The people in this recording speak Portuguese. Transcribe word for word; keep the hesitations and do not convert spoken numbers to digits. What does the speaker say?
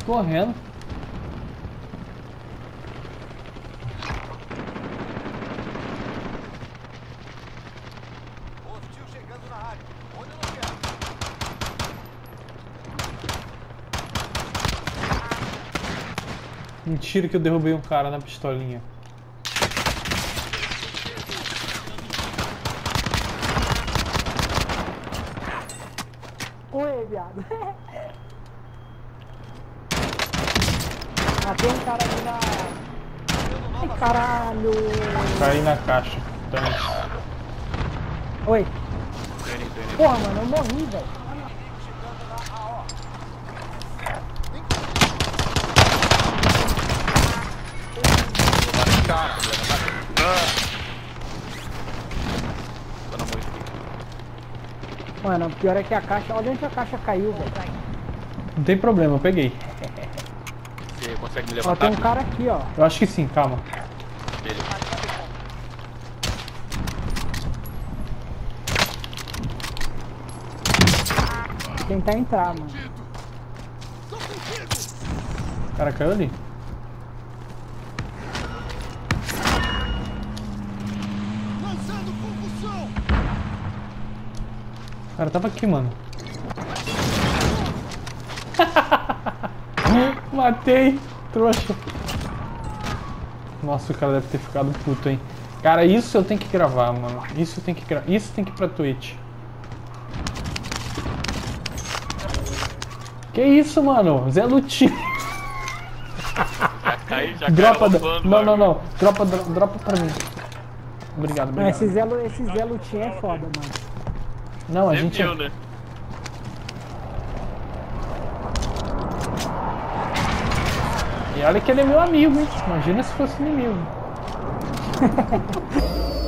correndo. Hostil chegando na área. Onde eu não quero. Mentira que eu derrubei um cara na pistolinha. Oi, viado. Ah, tem um cara ali na... Ai, caralho. Caí na caixa. Então, Oi. Tô indo, tô indo. Porra, mano, eu morri, velho. Cara, problema, tá? Ah. Tô na mão aqui. Mano, o pior é que a caixa... Olha onde a caixa caiu, velho. não tem problema, eu peguei. Você consegue me Ó, levantar? tem um cara aqui, ó. Eu acho que sim, calma. Beleza. Tentar entrar, mano. O cara caiu ali. Lançando concussão. O cara tava aqui, mano. Matei, trouxa. Nossa, o cara deve ter ficado puto, hein. Cara, isso eu tenho que gravar, mano. Isso tem que gra... Isso tem que ir pra Twitch. Que isso, mano? Zé Lutinho. Já cai, já Dropa. cai Da... roubando, Não, não, mano. não. Dropa, dro- dropa pra mim. Obrigado, Não, esse obrigado. Zé, Lu- esse Zé Lutinha é foda, mano. Não, a Você gente. viu, né? E olha que ele é meu amigo, hein? Imagina se fosse inimigo.